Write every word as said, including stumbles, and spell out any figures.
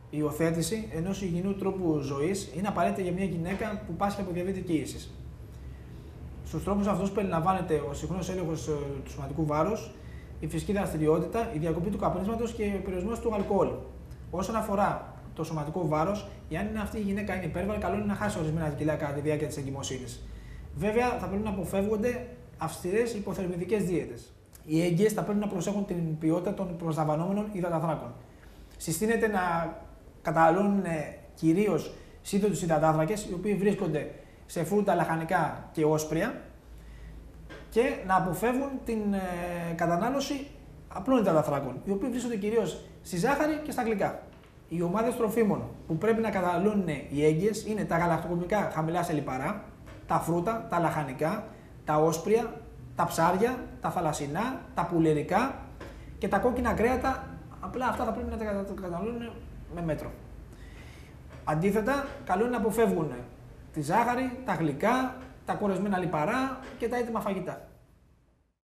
Η υιοθέτηση ενός υγιεινού τρόπου ζωής είναι απαραίτητη για μια γυναίκα που πάσχει από διαβήτη και ύσης. Στους τρόπους αυτούς περιλαμβάνεται ο συχνός έλεγχος του σωματικού βάρους, η φυσική δραστηριότητα, η διακοπή του καπνίσματος και ο περιορισμός του αλκοόλ. Όσον αφορά το σωματικό βάρος, εάν αυτή η γυναίκα είναι υπέρβαρη, καλό είναι να χάσει ορισμένα κιλά κατά τη διάρκεια της εγκυμοσύνης. Βέβαια, θα πρέπει να αποφεύγονται αυστηρές υποθερμιδικές δίαιτες. Οι έγκυες θα πρέπει να προσέχουν την ποιότητα των προσλαμβανόμενων υδαταθράκων. Συστήνεται να καταναλώνουν κυρίως σύνθετους υδατάνθρακες, οι οποίοι βρίσκονται σε φρούτα, λαχανικά και όσπρια, και να αποφεύγουν την ε, κατανάλωση απλών υδαταθράκων, οι οποίοι βρίσκονται κυρίως στη ζάχαρη και στα γλυκά. Οι ομάδες τροφίμων που πρέπει να καταναλώνουν οι έγκυες είναι τα γαλακτοκομικά χαμηλά σε λιπαρά, τα φρούτα, τα λαχανικά, τα όσπρια, τα ψάρια, τα θαλασσινά, τα πουλερικά και τα κόκκινα κρέατα. Απλά αυτά θα πρέπει να τα καταναλώνουν με μέτρο. Αντίθετα, καλό είναι να αποφεύγουν τη ζάχαρη, τα γλυκά, τα κορεσμένα λιπαρά και τα έτοιμα φαγητά.